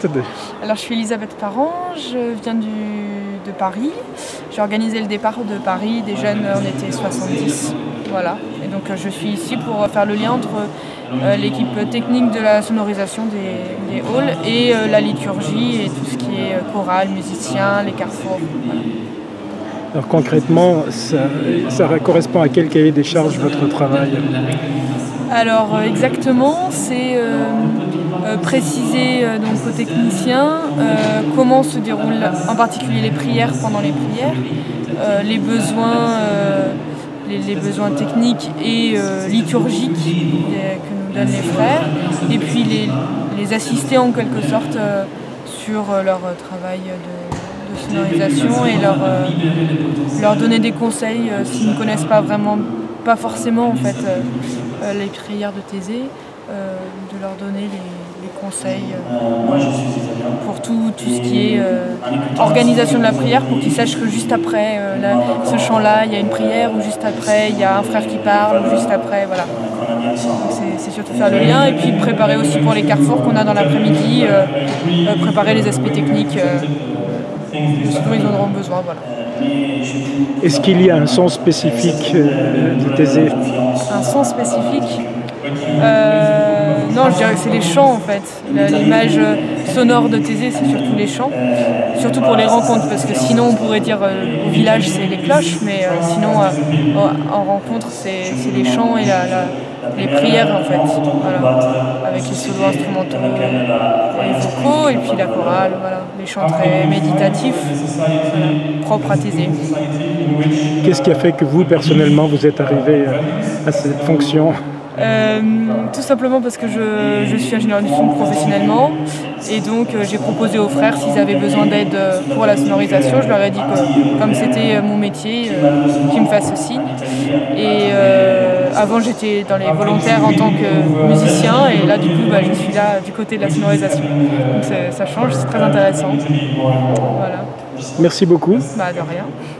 êtes Alors je suis Elisabeth Parent, je viens de Paris. J'ai organisé le départ de Paris des jeunes en été 70. Voilà. Et donc je suis ici pour faire le lien entre l'équipe technique de la sonorisation des halls et la liturgie et tout ce qui est chorale, musicien, les carrefours. Voilà. Alors concrètement, ça correspond à quel cahier des charges votre travail? Alors exactement, c'est préciser donc aux techniciens comment se déroulent en particulier les prières pendant les prières, les besoins techniques et liturgiques que nous donnent les frères, et puis les assister en quelque sorte sur leur travail de sonorisation et leur donner des conseils s'ils ne connaissent pas forcément en fait les prières de Thésée, de leur donner les conseils pour tout ce qui est organisation de la prière, pour qu'ils sachent que juste après ce chant-là, il y a une prière, ou juste après, il y a un frère qui parle, ou juste après, voilà. C'est surtout faire le lien, et puis préparer aussi pour les carrefours qu'on a dans l'après-midi, préparer les aspects techniques dont ils auront besoin, voilà. Est-ce qu'il y a un son spécifique de Thésée? Un son spécifique? Non, je dirais que c'est les chants en fait. L'image sonore de Thésée, c'est surtout les chants. Surtout pour les rencontres, parce que sinon on pourrait dire au village c'est les cloches, mais sinon en rencontre c'est les chants et les prières en fait. Voilà. Avec les solos instrumentaux et vocaux, et puis la chorale, voilà. Les chants très méditatifs, voilà, propres à Thésée. Qu'est-ce qui a fait que vous, personnellement, vous êtes arrivé à cette fonction? Tout simplement parce que je suis ingénieur du son professionnellement, et donc j'ai proposé aux frères s'ils avaient besoin d'aide pour la sonorisation. Je leur ai dit que comme c'était mon métier, qu'ils me fassent signe. Et avant j'étais dans les volontaires en tant que musicien, et là du coup je suis là du côté de la sonorisation. Donc ça change, c'est très intéressant. Voilà. Merci beaucoup. De rien.